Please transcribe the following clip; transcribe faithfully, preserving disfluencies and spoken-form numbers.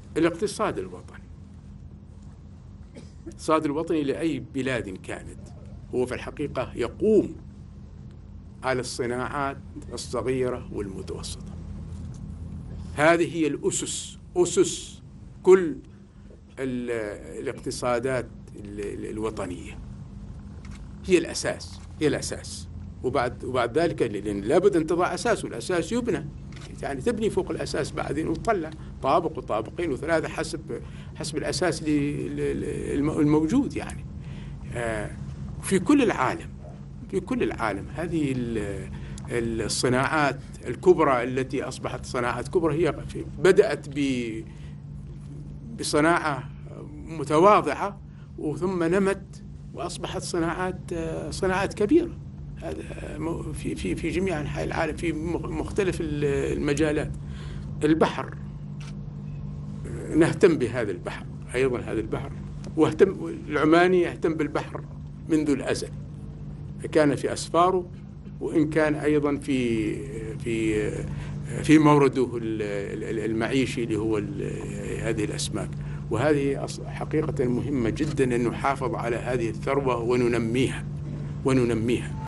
الاقتصاد الوطني. الاقتصاد الوطني لأي بلاد كانت هو في الحقيقة يقوم على الصناعات الصغيرة والمتوسطة. هذه هي الأسس، أسس كل الاقتصادات الوطنية، هي الأساس، هي الأساس. وبعد وبعد ذلك لأن لابد أن تضع أساس، والأساس يبنى، يعني تبني فوق الأساس بعدين وتطلع طابق وطابقين وثلاثة حسب حسب الأساس الموجود. يعني في كل العالم، في كل العالم هذه الصناعات الكبرى التي أصبحت صناعات كبرى هي بدأت بصناعة متواضعة وثم نمت وأصبحت صناعات صناعات كبيرة. هذا في في في جميع أنحاء العالم في مختلف المجالات. البحر نهتم بهذا البحر أيضا، هذا البحر، واهتم العماني يهتم بالبحر منذ الأزل، كان في أسفاره وإن كان أيضا في في في مورده المعيشي اللي هو هذه الأسماك. وهذه حقيقة مهمة جدا أن نحافظ على هذه الثروة وننميها وننميها.